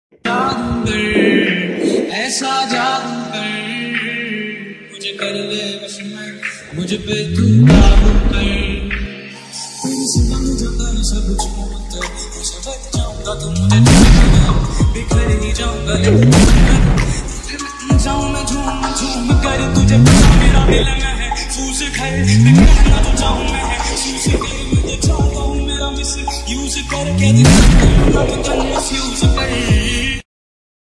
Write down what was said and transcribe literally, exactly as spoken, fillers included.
जादूगर ऐसा जादूगर मुझे कर ले बस मैं मुझ पे तू काबू कर। तेरे सिवा मुझे कर सब कुछ मत मैं समझ जाऊंगा तुम मुझे बिखर ही जाऊंगा लेकिन जाऊं मैं झूम झूम कर तुझे पता मेरा दिल में है फूस घर बिखरना तो चाहूं मैं है फूस कर मुझे चाहता हूं मेरा मिस यूज करके दिल